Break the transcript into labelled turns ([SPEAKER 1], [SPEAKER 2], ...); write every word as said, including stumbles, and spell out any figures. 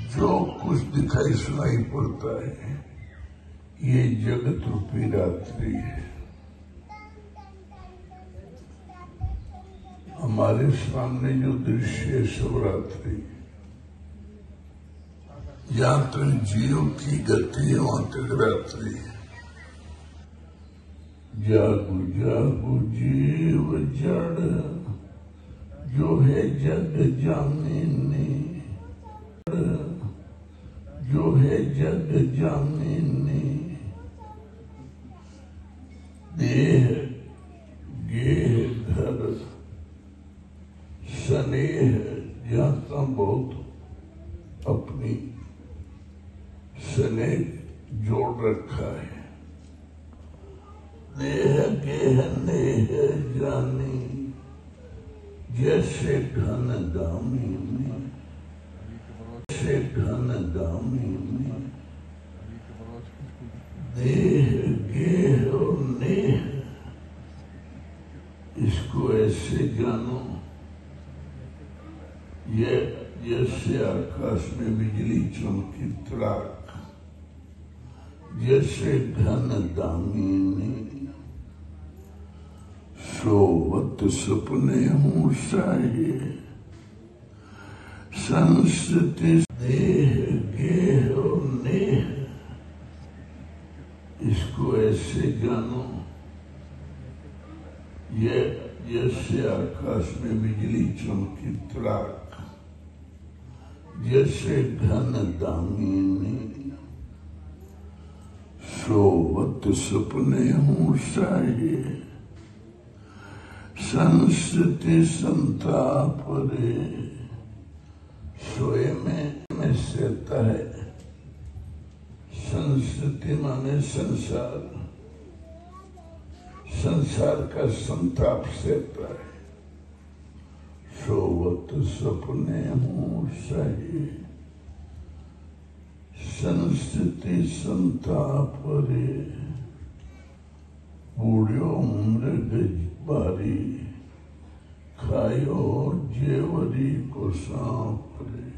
[SPEAKER 1] जो कुछ दिखाई सुनाई पड़ता है ये जगत रूपी रात्रि है। हमारे सामने जो दृश्य है सब रात्रि। जहां तक जीव की गति है वहां तक रात्रि है। जागु जागु जीव जड़ जो है जग जामिनी, जो है जग जामिनी। देह गेह घर स्नेह जहाँ बहुत अपनी स्नेह जोड़ रखा है। देह गेह नेह जानी जैसे घन गामी में, जैसे घन गामी में। देह गेह और नेह इसको ऐसे जानो ये जैसे आकाश में बिजली चमकी तड़ाक, जैसे घन दामिनी। सोवत सपने हूँ साये संस्कृति। देह गेह और नेह इसको ऐसे जानो ये जैसे आकाश में बिजली चमकी तड़ाक, जैसे घन दामिनी। सोवत सपने हूँ साये संस्कृति संताप रे। सोए में में सहता है। संस्कृति माने संसार, संसार का संताप सहता है। सोवत सपने हूँ सही संस्कृति संताप रे। बूढ़ो मृग बारी खायो जेवरी को सांप रे।